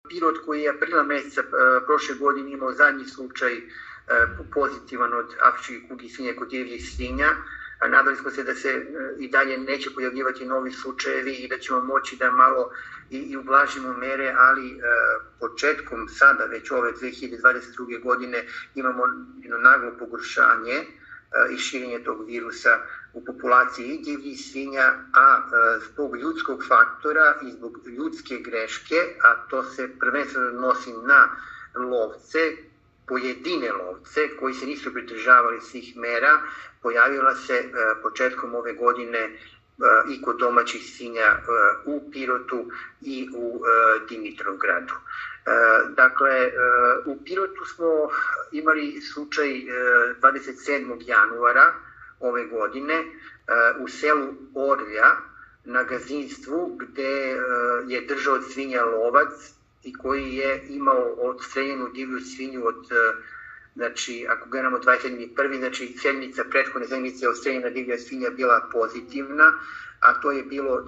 Pirot koji je aprila meseca prošle godine imao zadnji slučaj pozitivan od afričke kuge svinja kod divljih svinja. Nadali smo se da se i dalje neće pojavljivati novi slučajevi i da ćemo moći da malo i ublažimo mere, ali početkom sada, već ove 2022. godine, imamo jedno naglo pogoršanje i širenje tog virusa u populaciji i divljih svinja, a zbog ljudskog faktora i zbog ljudske greške, a to se prvenstveno odnosi na lovce, pojedine lovce koji se nisu pridržavali svih mera, pojavila se početkom ove godine i kod domaćih svinja u Pirotu i u Dimitrovgradu. Dakle, u Pirotu smo imali slučaj 27. januara ove godine u selu Orlja na gazdinstvu gde je držao svinja lovac i koji je imao odstreljenu divlju svinju od, znači, ako gledamo 27.1., znači prethodne sedmice je odstreljena divlja svinja bila pozitivna, a to je bilo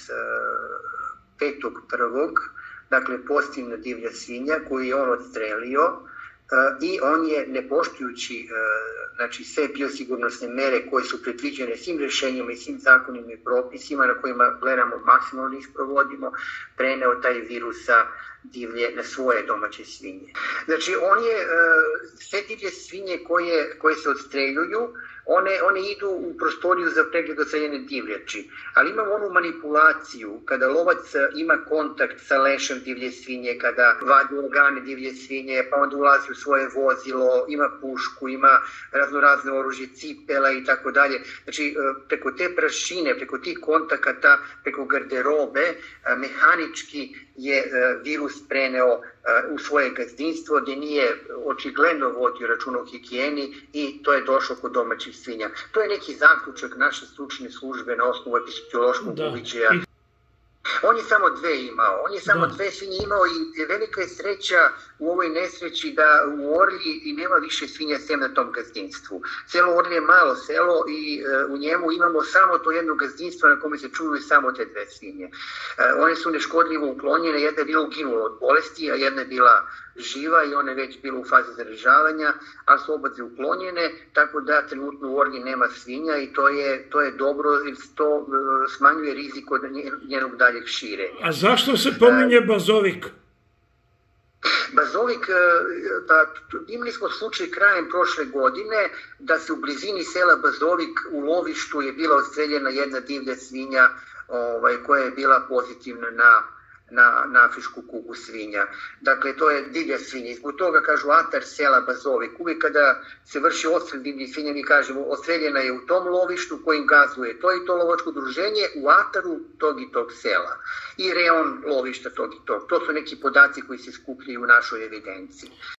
25.1., dakle pozitivna divlja svinja koju je on odstrelio i on je, ne poštujući sve biosigurnosne mere koje su predviđene svim rešenjima i svim zakonima i propisima na kojima gledamo maksimalno ih provodimo, preneo taj virus sa divlje na svoje domaće svinje. Znači, on je, sve divlje svinje koje se odstreljuju, one idu u prostoriju za pregled odstreljene divljači, ali imamo onu manipulaciju kada lovac ima kontakt sa lešem divlje svinje, kada vadi organe divlje svinje, pa onda ulazi u svoje vozilo, ima pušku, ima raznorazne oružje, cipela i tako dalje. Znači, preko te prašine, preko tih kontakata, preko garderobe, mehanički je virus preneo u svoje gazdinstvo gdje nije očigledno vodio računa o higijeni i to je došlo kod domaćih svinja. To je neki zaključak naše stručne službe na osnovu epidemiološkog uviđaja. On je samo dve svinje imao i velika je sreća u ovoj nesreći da u Orlji i nema više svinja sem na tom gazdinstvu. Selo Orlje je malo selo i u njemu imamo samo to jedno gazdinstvo na kome se čuju samo te dve svinje. One su neškodljivo uklonjene, jedna je bila uginula od bolesti, a jedna je bila živa i ona je već bila u fazi zaražavanja, ali su oba uklonjene, tako da trenutno u Orlji nema svinja i to je dobro jer to smanjuje rizik od njenog daljeg širenja. A zašto se pominje bazovik? Bazovik, imali smo slučaj krajem prošle godine da se u blizini sela Bazovik u lovištu je bila odstreljena jedna divlja svinja koja je bila pozitivna na afričku kugu svinja. Dakle, to je divlja svinja. Zbog toga kažu atar sela Bazovik. Uvijek kada se vrši odstrel divljih svinja, mi kažemo odstreljena je u tom lovištu kojim gazduje to i to lovačko udruženje u ataru tog i tog sela. I reon lovišta tog i tog. To su neki podaci koji se skupljaju u našoj evidenciji.